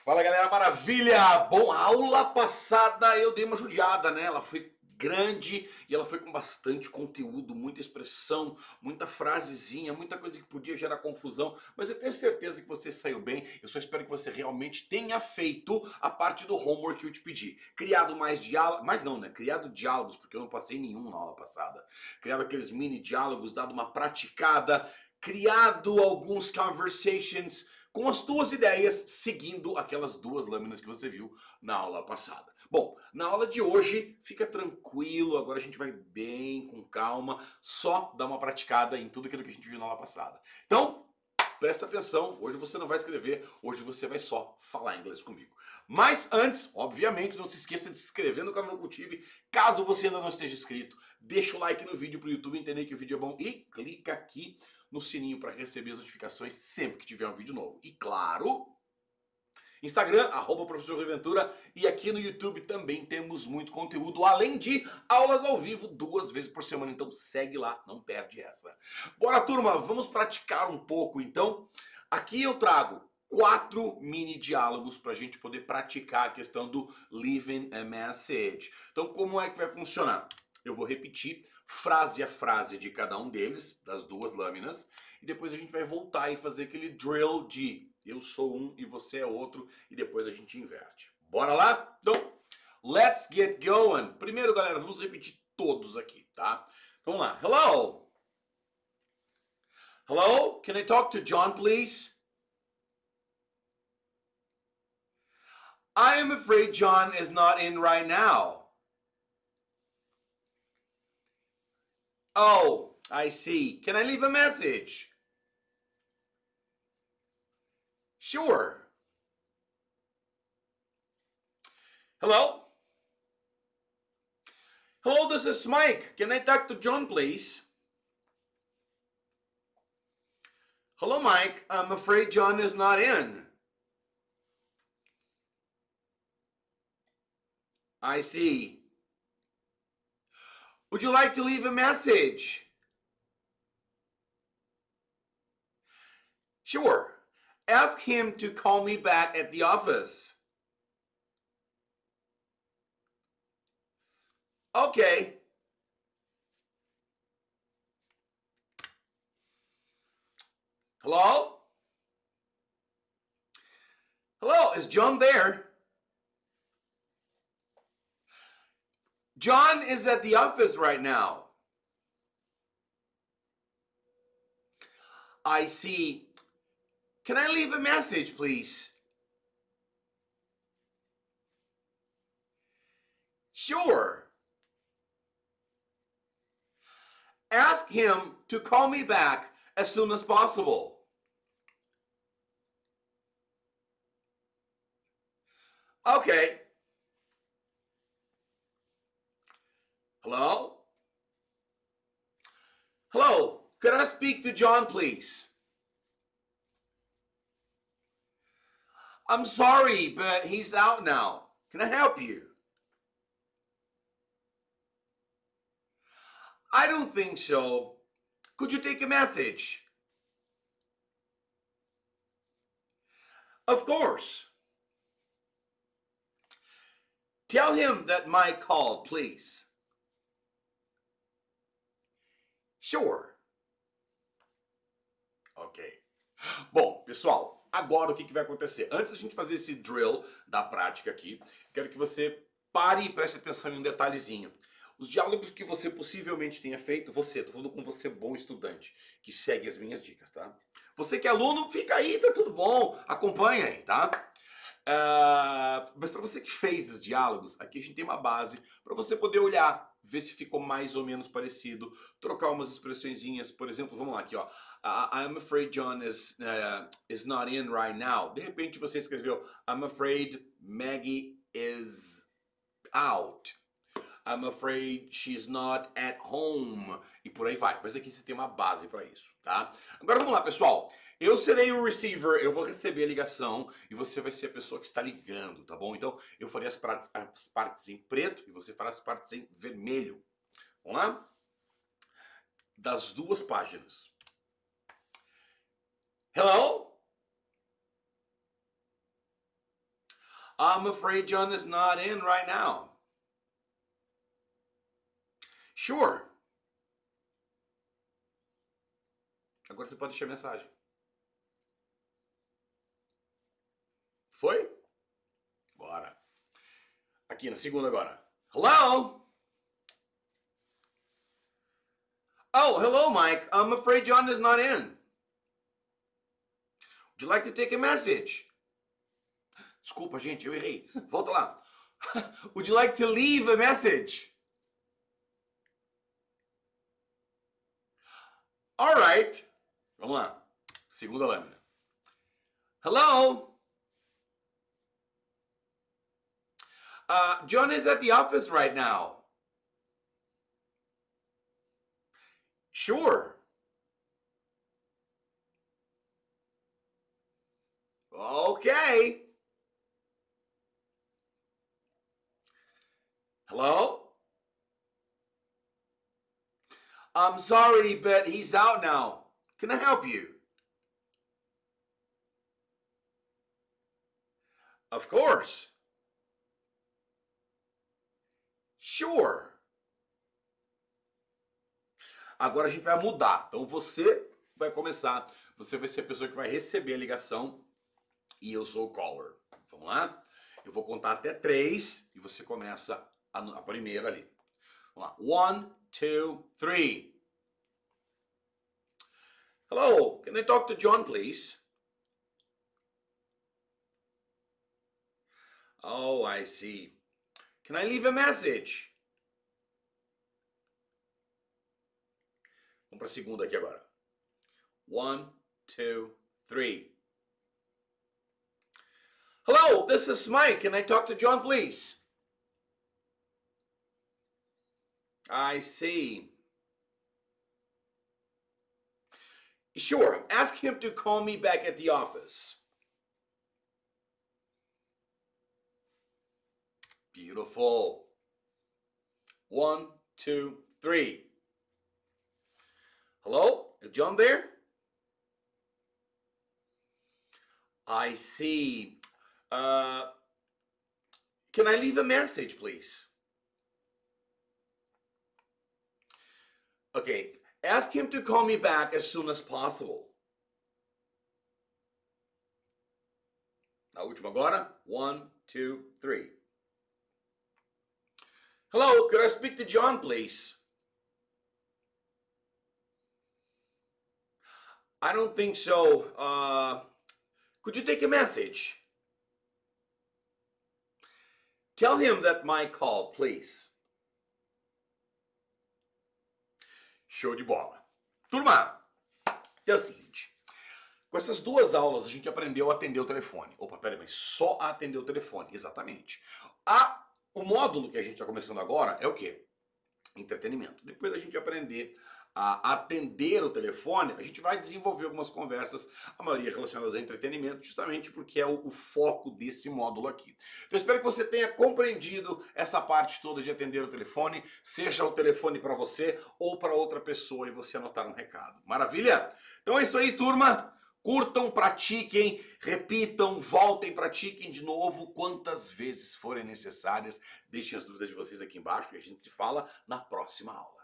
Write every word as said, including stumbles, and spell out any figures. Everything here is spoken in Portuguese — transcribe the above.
Fala galera, maravilha! Bom, a aula passada eu dei uma judiada, né? Ela foi grande e ela foi com bastante conteúdo, muita expressão, muita frasezinha, muita coisa que podia gerar confusão, mas eu tenho certeza que você saiu bem. Eu só espero que você realmente tenha feito a parte do homework que eu te pedi. Criado mais diálogos, mais não, né? Criado diálogos, porque eu não passei nenhum na aula passada. Criado aqueles mini diálogos, dado uma praticada, criado alguns conversations com as tuas ideias, seguindo aquelas duas lâminas que você viu na aula passada. Bom, na aula de hoje, fica tranquilo, agora a gente vai bem, com calma, só dar uma praticada em tudo aquilo que a gente viu na aula passada. Então, presta atenção, hoje você não vai escrever, hoje você vai só falar inglês comigo. Mas antes, obviamente, não se esqueça de se inscrever no canal do Cultive, caso você ainda não esteja inscrito, deixa o like no vídeo para o YouTube entender que o vídeo é bom e clica aqui no sininho para receber as notificações sempre que tiver um vídeo novo. E claro, Instagram, arroba professor Rui Ventura, e aqui no YouTube também temos muito conteúdo, além de aulas ao vivo duas vezes por semana, então segue lá, não perde essa. Bora turma, vamos praticar um pouco então. Aqui eu trago quatro mini diálogos para a gente poder praticar a questão do leaving a message. Então como é que vai funcionar? Eu vou repetir frase a frase de cada um deles, das duas lâminas, e depois a gente vai voltar e fazer aquele drill de eu sou um e você é outro, e depois a gente inverte. Bora lá? Então, let's get going. Primeiro, galera, vamos repetir todos aqui, tá? Vamos lá. Hello? Hello? Can I talk to John, please? I am afraid John is not in right now. Oh, I see. Can I leave a message? Sure. Hello? Hello, this is Mike. Can I talk to John, please? Hello, Mike. I'm afraid John is not in. I see. Would you like to leave a message? Sure. Ask him to call me back at the office. Okay. Hello? Hello, is John there? John is at the office right now. I see. Can I leave a message, please? Sure. Ask him to call me back as soon as possible. Okay. Hello? Hello, could I speak to John, please? I'm sorry, but he's out now. Can I help you? I don't think so. Could you take a message? Of course. Tell him that Mike called, please. Sure. Ok. Bom, pessoal, agora o que, que vai acontecer? Antes da gente fazer esse drill da prática aqui, quero que você pare e preste atenção em um detalhezinho. Os diálogos que você possivelmente tenha feito, você, tô falando com você, bom estudante, que segue as minhas dicas, tá? Você que é aluno, fica aí, tá tudo bom, acompanha aí, tá? Uh, mas para você que fez os diálogos, aqui a gente tem uma base para você poder olhar, ver se ficou mais ou menos parecido, trocar umas expressõezinhas, por exemplo, vamos lá aqui, ó. Uh, I'm afraid John is, uh, is not in right now. De repente você escreveu I'm afraid Maggie is out. I'm afraid she's not at home. E por aí vai. Mas aqui você tem uma base para isso, tá? Agora vamos lá, pessoal. Eu serei o receiver, eu vou receber a ligação e você vai ser a pessoa que está ligando, tá bom? Então, eu farei as partes, as partes em preto e você fará as partes em vermelho. Vamos lá? Das duas páginas. Hello? I'm afraid John is not in right now. Sure. Agora você pode deixar a mensagem. Foi? Bora. Aqui na segunda agora. Hello? Oh, hello, Mike. I'm afraid John is not in. Would you like to take a message? Desculpa, gente, eu errei. Volta lá. Would you like to leave a message? All right. Vamos lá. Segunda lâmina. Hello? Uh, John is at the office right now. Sure. Okay. Hello? I'm sorry, but he's out now. Can I help you? Of course. Sure. Agora a gente vai mudar. Então você vai começar. Você vai ser a pessoa que vai receber a ligação e eu sou o caller. Vamos lá? Eu vou contar até três e você começa a, a primeira ali. Vamos lá. One, two, three. Hello, can I talk to John, please? Oh, I see. Can I leave a message? Vamos para a segunda aqui agora. One, two, three. Hello, this is Mike. Can I talk to John, please? I see. Sure, ask him to call me back at the office. Beautiful. One, two, three. Hello? Is John there? I see. Uh, can I leave a message, please? Okay. Ask him to call me back as soon as possible. A última agora. One, two, three. Hello, could I speak to John, please? I don't think so. Uh, could you take a message? Tell him that my call, please. Show de bola. Turma, é o seguinte. Com essas duas aulas a gente aprendeu a atender o telefone. Opa, peraí, mas só a atender o telefone. Exatamente. A, o módulo que a gente está começando agora é o quê? Entretenimento. Depois a gente aprender a atender o telefone, a gente vai desenvolver algumas conversas, a maioria relacionadas a entretenimento, justamente porque é o, o foco desse módulo aqui. Então, eu espero que você tenha compreendido essa parte toda de atender o telefone, seja o telefone para você ou para outra pessoa e você anotar um recado. Maravilha? Então é isso aí, turma. Curtam, pratiquem, repitam, voltem, pratiquem de novo quantas vezes forem necessárias. Deixem as dúvidas de vocês aqui embaixo e a gente se fala na próxima aula.